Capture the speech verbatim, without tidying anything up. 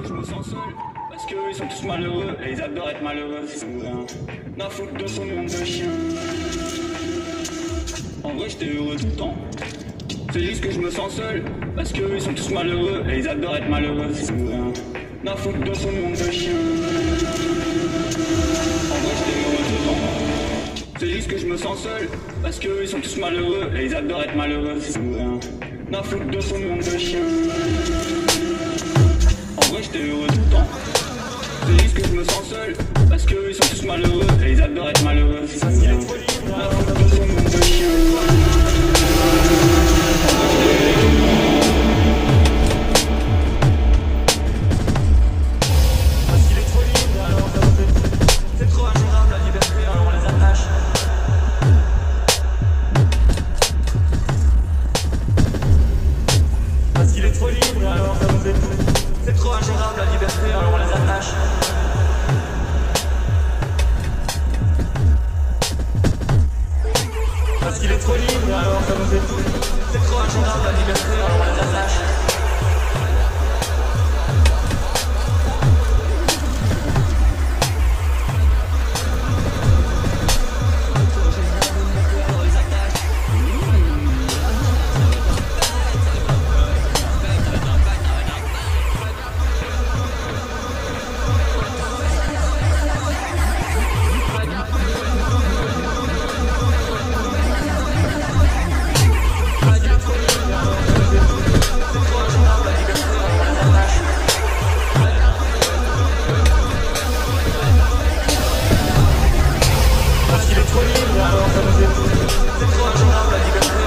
je me sens seul, parce qu'eux ils sont tous malheureux et ils adorent être malheureux. C'est rien à foutre de son monde de chien. En vrai j'étais heureux tout le temps. C'est juste que je me sens seul, parce qu'eux ils sont tous malheureux et ils adorent être malheureux. C'est rien à foutre de son monde de chien. En vrai j'étais heureux tout le temps. C'est juste que je me sens seul, parce qu'eux ils sont tous malheureux et ils adorent être malheureux. C'est rien à foutre de son monde de chien. En vrai j'étais heureux tout le temps. C'est juste que je me sens seul, parce qu'eux ils sont tous malheureux et ils adorent être malheureux. C'est rien à foutre de son monde de chien. Parce qu'il est trop libre, alors ça nous étouffe. C'est trop ingérable la liberté, alors on les attache. Parce qu'il est trop libre, alors ça nous étouffe. C'est trop ingérable la liberté.